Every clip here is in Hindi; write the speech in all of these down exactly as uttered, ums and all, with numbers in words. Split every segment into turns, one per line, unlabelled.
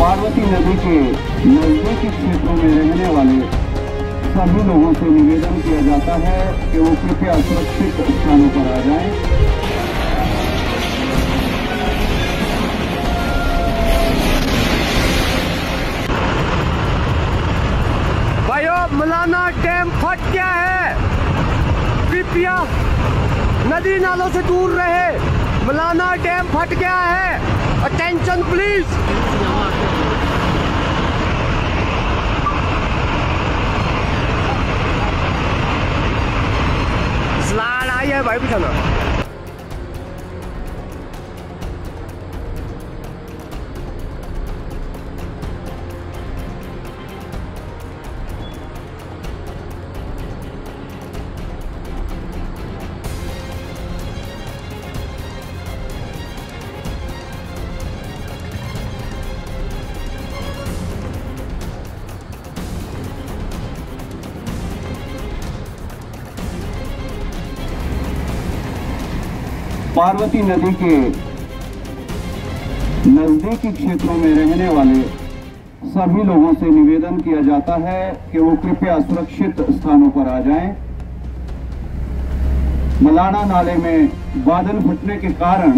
पार्वती नदी के नजदीकी क्षेत्रों में रहने वाले सभी लोगों से निवेदन किया जाता है कि वो कृपया सुरक्षित स्थानों पर आ जाएं।
भाइयों, मलाना डैम फट गया है। कृपया नदी नालों से दूर रहे। मलाना डैम फट गया है। Attention please. स्लाइड आई है भाई, बिठाना।
पार्वती नदी के नजदीकी क्षेत्रों में रहने वाले सभी लोगों से निवेदन किया जाता है कि वो कृपया सुरक्षित स्थानों पर आ जाएं। मलाना नाले में बादल फटने के कारण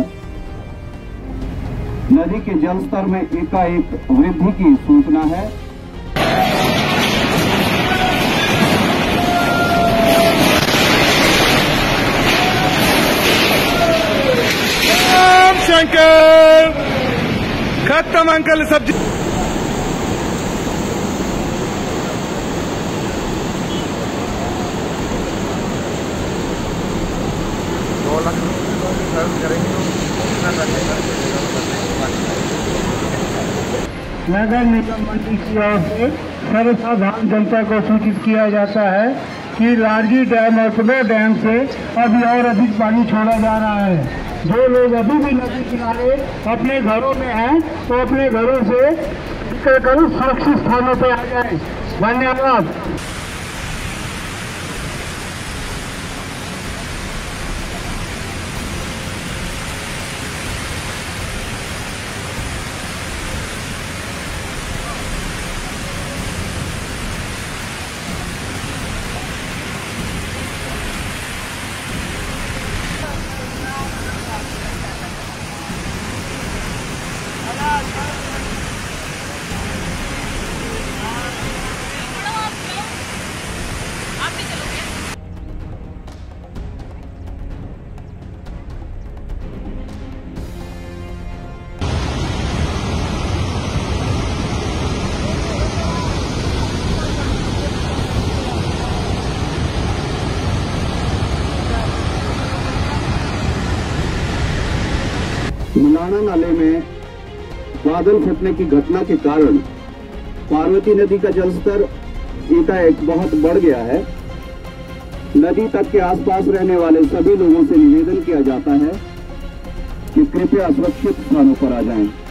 नदी के जलस्तर में एकाएक वृद्धि की सूचना है।
अंकल खत्म अंकल सब्जी। दो लाख करेंगे
नगर निगम मंत्री की ओर से सर्वसाधारण जनता को सूचित किया जाता है कि लारजी डैम और सुबह डैम से अभी और अधिक पानी छोड़ा जा रहा है। जो लोग अभी भी नदी किनारे अपने घरों में हैं तो अपने घरों से निकलकर सुरक्षित स्थानों पर आ जाएं। धन्यवाद।
मलाना नाले में बादल फटने की घटना के कारण पार्वती नदी का जलस्तर एकाएक बहुत बढ़ गया है। नदी तक के आसपास रहने वाले सभी लोगों से निवेदन किया जाता है कि कृपया सुरक्षित स्थानों पर आ जाएं।